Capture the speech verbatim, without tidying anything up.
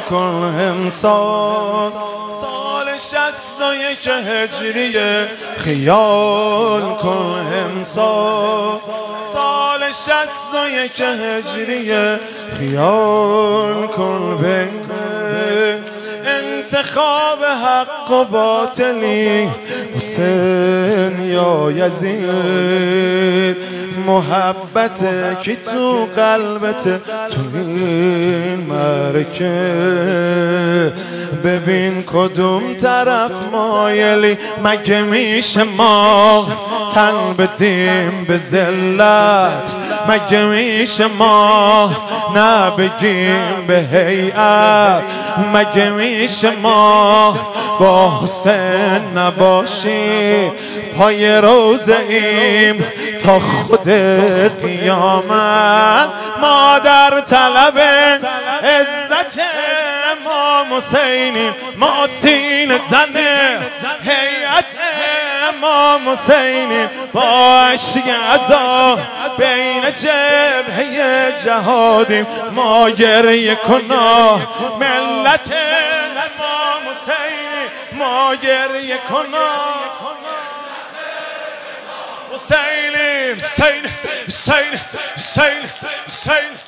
کن امسال سال شصت و یک هجریه خیال کن امسال سال شصت و یک هجریه خیال کن بین انتخاب حق و باطلی حسین یا یزید محبت کی تو قلبت تو این مرکه ببین کدوم طرف مایلی مگه میشه ما تن بدیم به ذلت مگه میشه ما نبگیم به هیئت مگه میشه ما با حسین نباشیم پای روزه ایم تا خود قیامت ما در طلب عزت امام حسینیم ما سینه زن هیئت امام حسینیم با اشک عزا بین جبهه جهادیم ما گریه کنا ملت امام حسینیم ما گریه کنا حسینیم حسین حسین حسین حسین